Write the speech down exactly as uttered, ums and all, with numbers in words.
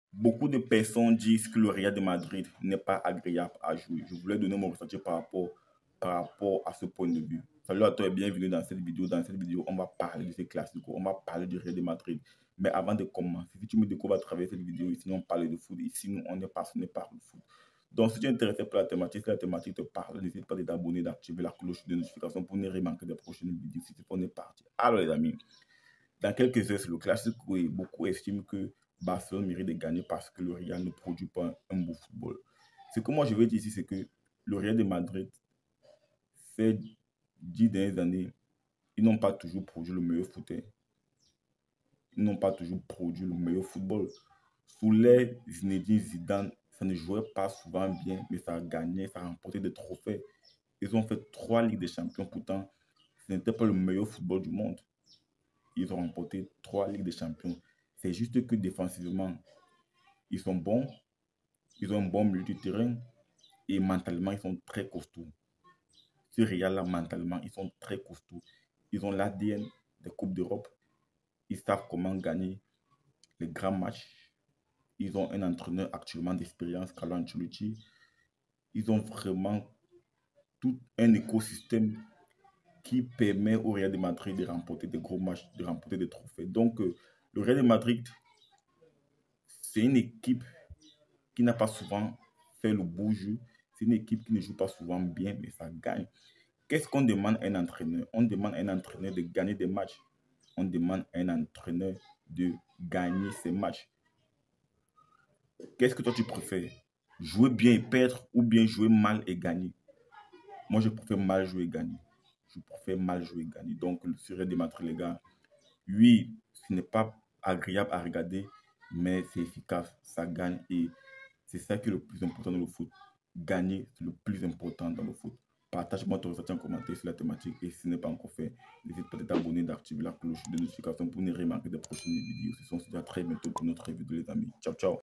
Beaucoup de personnes disent que le Real de Madrid n'est pas agréable à jouer. Je voulais donner mon ressenti par rapport, par rapport à ce point de vue. Salut à toi et bienvenue dans cette vidéo. Dans cette vidéo, on va parler de ces classiques, on va parler du Real de Madrid. Mais avant de commencer, si tu me découvres à travers cette vidéo, ici on parle de foot, ici nous on est passionné par le foot. Donc si tu es intéressé par la thématique, si la thématique te parle, n'hésite pas de t'abonner, d'activer la cloche de notification pour ne rien manquer des prochaines vidéos. Si on est parti. Alors les amis, dans quelques heures, c'est le classique et beaucoup estiment que Barcelone mérite de gagner parce que le Real ne produit pas un beau football. Ce que moi je veux dire ici, c'est que le Real de Madrid, ces dix dernières années, ils n'ont pas toujours produit le meilleur foot. Ils n'ont pas toujours produit le meilleur football. Sous les Zinedine Zidane, ça ne jouait pas souvent bien, mais ça a gagné, ça a remporté des trophées. Ils ont fait trois Ligues des Champions, pourtant, ce n'était pas le meilleur football du monde. Ils ont remporté trois Ligues des Champions. C'est juste que défensivement, ils sont bons, ils ont un bon milieu de terrain et mentalement, ils sont très costauds. Ce Real-là, mentalement, ils sont très costauds. Ils ont l'A D N des Coupes d'Europe. Ils savent comment gagner les grands matchs. Ils ont un entraîneur actuellement d'expérience, Carlo Ancelotti. Ils ont vraiment tout un écosystème qui permet au Real de Madrid de remporter des gros matchs, de remporter des trophées. Donc, euh, le Real de Madrid, c'est une équipe qui n'a pas souvent fait le beau jeu. C'est une équipe qui ne joue pas souvent bien, mais ça gagne. Qu'est-ce qu'on demande à un entraîneur? On demande à un entraîneur de gagner des matchs. On demande à un entraîneur de gagner ses matchs. Qu'est-ce que toi tu préfères? Jouer bien et perdre ou bien jouer mal et gagner? Moi, je préfère mal jouer et gagner. Je préfère mal jouer et gagner. Donc, le Real de Madrid, les gars, oui, ce n'est pas agréable à regarder, mais c'est efficace. Ça gagne et c'est ça qui est le plus important dans le foot. Gagner, c'est le plus important dans le foot. Partage-moi ton ressenti en commentaire sur la thématique et si ce n'est pas encore fait, n'hésite pas à t'abonner, d'activer la cloche de notification pour ne rien manquer des prochaines vidéos. Ce sont déjà très bientôt pour notre vidéo, les amis. Ciao, ciao.